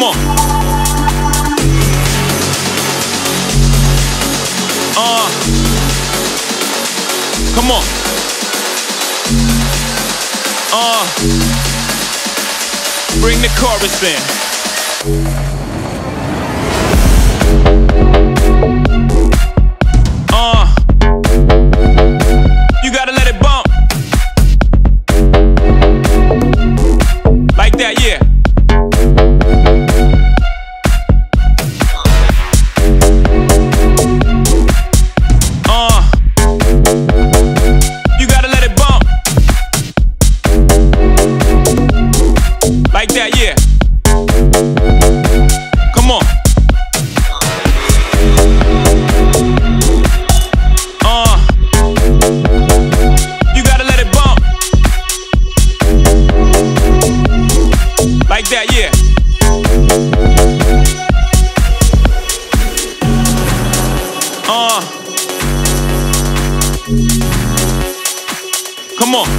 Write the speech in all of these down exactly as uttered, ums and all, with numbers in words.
Come on. Uh. Come on. Uh. Bring the chorus in. Uh. You gotta let it bump. Like that, yeah. Uh. You gotta let it bump. Like that, yeah. Come on. Uh. You gotta let it bump. Like that, yeah. Uh. Come on.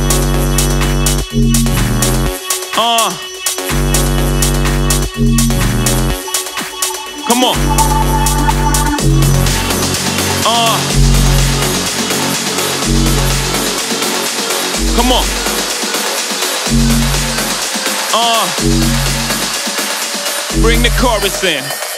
Uh. Come on. Uh. Come on. Uh. Bring the chorus in.